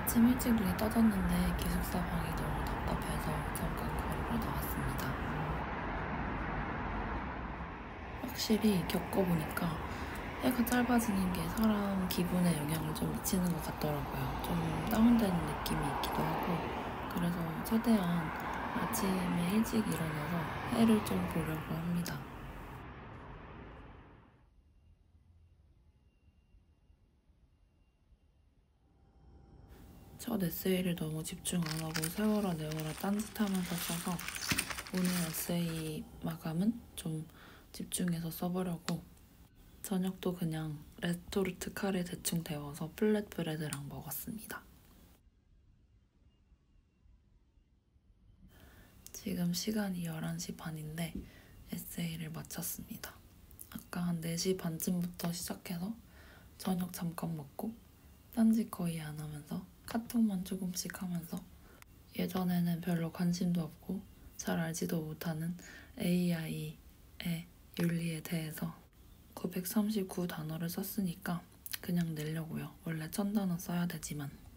아침 일찍 눈이 떠졌는데 기숙사 방이 너무 답답해서 잠깐 걸으러 나왔습니다. 확실히 겪어보니까 해가 짧아지는 게 사람 기분에 영향을 좀 미치는 것 같더라고요. 좀 다운되는 느낌이 있기도 하고, 그래서 최대한 아침에 일찍 일어나서 해를 좀 보려고 합니다. 첫 에세이를 너무 집중 안 하고 세워라 내워라 딴짓하면서 써서 오늘 에세이 마감은 좀 집중해서 써보려고 저녁도 그냥 레토르트 카레 대충 데워서 플랫브레드랑 먹었습니다. 지금 시간이 11시 반인데 에세이를 마쳤습니다. 아까 한 4시 반쯤부터 시작해서 저녁 잠깐 먹고 딴짓 거의 안 하면서 카톡만 조금씩 하면서 예전에는 별로 관심도 없고 잘 알지도 못하는 AI의 윤리에 대해서 939단어를 썼으니까 그냥 내려고요. 원래 1000단어 써야 되지만.